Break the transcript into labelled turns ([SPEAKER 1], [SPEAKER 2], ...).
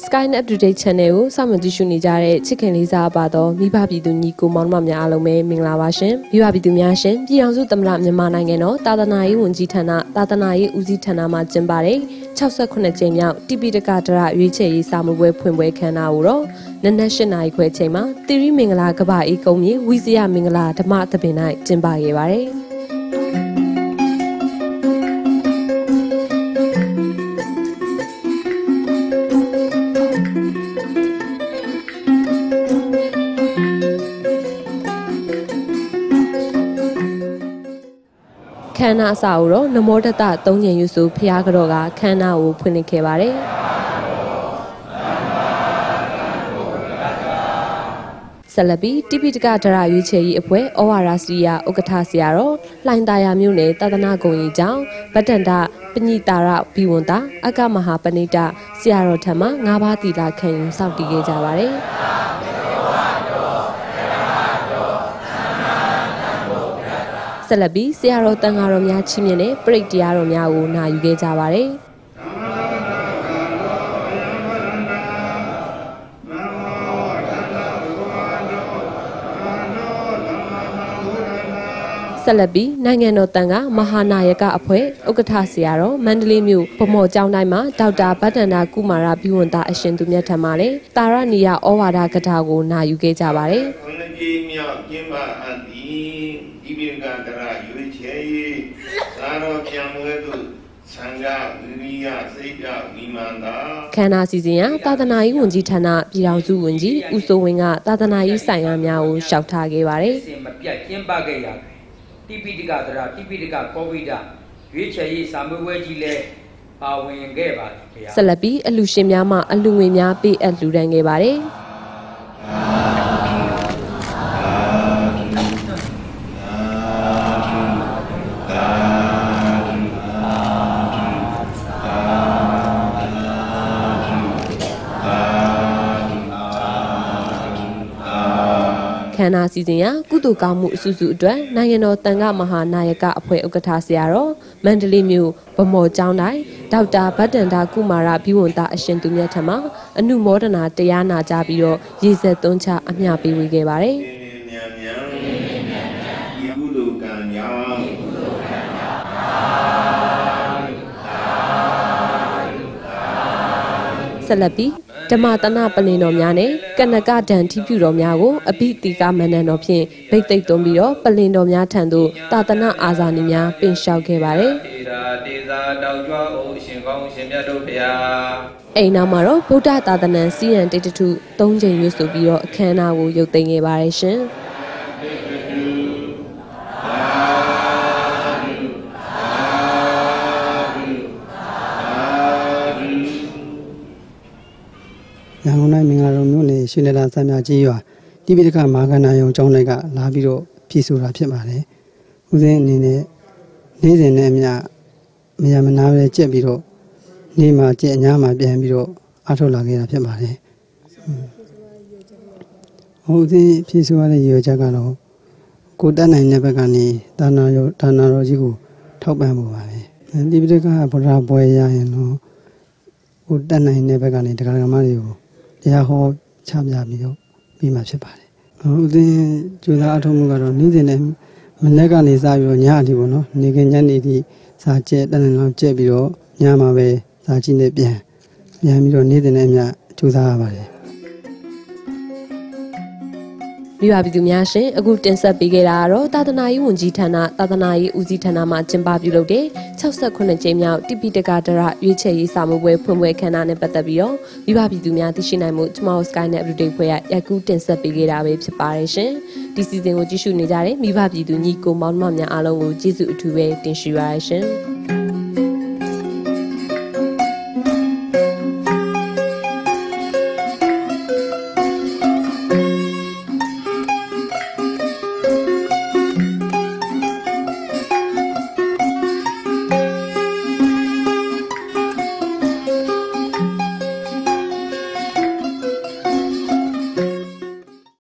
[SPEAKER 1] Skynet Update Channel စာမကြည့်ရှုနေကြတဲ့ချစ်ခင်လေးစားပါတော့မိဘပြည်သူညီကိုမောင်နှမများအားလုံးပဲမင်္ဂလာပါရှင်မိဘပြည်သူများရှင်ပြည်အောင်စုသမ္မတမြန်မာနိုင်ငံတော်တာသနာရေးဝန်ကြီးဌာနတာသနာရေးဦးစီးဌာနမှကျင်းပတဲ့68ကြိမ်မြောက်တိပိဋကဒရရွေးချယ်ရေးစာမှုပွဲဖွင့်ပွဲခမ်းနားကိုတော့နနက်8နာရီခွဲချိန်မှာသီရိမင်္ဂလာကပ္ပအေးကုန်းမြေဝီဇယမင်္ဂလာဓမ္မသဘင်၌ကျင်းပခဲ့ပါတယ်ခန္ဓာအစာကိုတော့နမောတတ3ညရွစုဖျားကြောကခန္ဓာကိုဖွင့်လှစ်ခဲ့ပါတယ်ဆက်လက်ပြီးတိပိဋကဒရရွေးချယ်ရေးအဖွဲ့ဩဝါဒစရိယဥက္ကဋ္ဌဆရာတော်လှိုင်သာယာမြို့နယ်သာသနာဂုဏ်ကြီးကျောင်းဗတ္တန္တပညိတာရဘီဝန္တာအကမဟာပဏိတဆရာတော်ထံမှ9ပါးသီလခံယူစောင့်တည်ခဲ့ကြပါတယ်ဆက်လက်ပြီးဆရာတော်တန်ဃာတော်များချီးမြှင့်တဲ့ပရိတ်တရားတော်များကိုနာယူခဲ့ကြပါတယ်ဆက်လက်ပြီးနိုင်ငံတော်တန်ခါမဟာနာယကအဖွဲ့ဥက္ကဋ္ဌဆရာတော်မန္တလေးမြို့ဗမော်ကျောင်းတိုင်းမှာဒေါက်တာဗတ္တန္တကုမာရဘီဝန္တာအရှင်သူမြတ်ထံမှလည်းတာရဏီယဩဝါဒကထာကိုနာယူခဲ့ကြပါတယ်
[SPEAKER 2] ။ခုနှစ်ကြိမ်မြောက်ကျင်းပအပ်သည့်ဒီပိဋကဒရရွေးချယ်ရေးသာတော်ပြန်ပွဲသို့သံဃာဝိရိယစိတ်ဓာတ်ဝိမာန်သာ
[SPEAKER 1] ခန္ဓာစီစဉ်ရာသာသနာရေးဝန်ကြီးဌာနပြည်ထောင်စုဝန်ကြီးဦးစိုးဝင်းကသာသနာရေးဆိုင်ရာများကိုရှောက်ထားခဲ့ပါတယ်
[SPEAKER 3] ။မပြတ်ကျင်းပခဲ့ရတိပိဋကဒရတိပိဋကကောဝိဒရွေးချယ်ရေးစာမေးပွဲကြီးလဲပါဝင်ခဲ့ပါဗျာ
[SPEAKER 1] ဆက်လက်ပြီးအလူရှင်များမှအလူငွေများပေးအပ်လှူဒန်းခဲ့ပါတယ်ခန္ဓာစီစဉ်ရာကုသိုလ်ကောင်းမှုအစုစုအတွက်နိုင်ငံတော်တန်ခါမဟာနာယကအဖွဲ့ဥက္ကဋ္ဌဆရာတော်မန္တလေးမြို့ဗမော်ကျောင်းတိုင်းဒေါက်တာဗတ္တန္တကုမာရဘီဝန္တာအရှင်သူမြတ်ထံမှအနုမောဒနာတရားနာကြပြီးတော့ရေစက်သွန်းချအမျှပေးဝေခဲ့ပါတယ်ဆက်လက်ပြီးဓမ္မတနာပလင်တော်များနဲ့ကနကဒံထီပြူတော်များကိုအဘိတိကမန္တန်တော်ဖြင့်ဗိတ်သိက်သွင်းပြီးတော့ပလင်တော်များထံသို့သာသနာအာဇာနည်များပင်လျှောက်ခဲ့ပါတယ်
[SPEAKER 3] တေသာတောက်ကြွအိုးရှင်ကောင်းရှင်မြတ်တို့ဖျား
[SPEAKER 1] အိမ်နောက်မှာတော့ဗုဒ္ဓသာသနာစီရန်တိတ္တထု3ကြိမ်ရွတ်ဆိုပြီးတော့အခမ်းအနားကိုရုပ်သိမ်းခဲ့ပါတယ်ရှင်
[SPEAKER 4] ရန်ကုန်တိုင်းမင်္ဂလာတော်မြို့နယ်ရွှေလလာစံမြကြီးရွာတိပိဋကမာကနာယုံကျောင်းတိုက်ကလာပြီးတော့ဖြည့်ဆိုတာဖြစ်ပါတယ်။ဦးစင်းအနေနဲ့နေ့စဉ်နဲ့အမျှမရမနာပဲကြက်ပြီးတော့နေ့မှာကြက်အညာမှာပြန်ပြီးတော့အားထုတ်လာခဲ့တာဖြစ်ပါတယ်။ဦးစင်းဖြည့်ဆိုရတဲ့ရည်ရွယ်ချက်ကတော့ကိုတက်နိုင်တဲ့ဘက်ကနေဒါနာတော်ကြီးကိုထောက်ပံ့ဖို့ပါပဲ။တိပိဋကဗုဒ္ဓပွဲရရင်တော့ကိုတက်နိုင်တဲ့ဘက်ကနေတရားဓမ္မတွေကိုတရားဟောချပြပြီးတော့ပြီးမှဖြစ်ပါတယ်။ဦးသိန်းကျူသားအထုံးမှုကတော့နေ့စဉ်နဲ့မနေ့ကနေစပြီးတော့ညအထိပေါ့နော်။နေကညနေထိစာကျက်တန်းတန်းလောက်ကျက်ပြီးတော့ညမှာပဲစာကြည့်နဲ့ပြန်ပြီးတော့နေ့စဉ်နဲ့အမျှကျူသားရပါတယ်။
[SPEAKER 1] မိဘပြည်သူများရှင်အခုတင်ဆက်ပေးခဲ့တာကတော့သာသနာရေးဝန်ကြီးဌာနသာသနာရေးဦးစီးဌာနမှကျင်းပပြုလုပ်တဲ့68ကြိမ်မြောက်တိပိဋကဒရရွေးချယ်ရေးစာမှုပွဲဖွင့်ပွဲခမ်းနားနဲ့ပတ်သက်ပြီးတော့မိဘပြည်သူများသိရှိနိုင်မှုကျွန်တော် Skynet Update ဖွဲ့ရရိုက်ကူးတင်ဆက်ပေးခဲ့တာပဲဖြစ်ပါတယ်ရှင်ဒီစီစဉ်ကိုကြည့်ရှုနေကြတဲ့မိဘပြည်သူညီကိုမောင်နှမများအားလုံးကိုကျေးဇူးအထူးပဲတင်ရှိပါရရှင်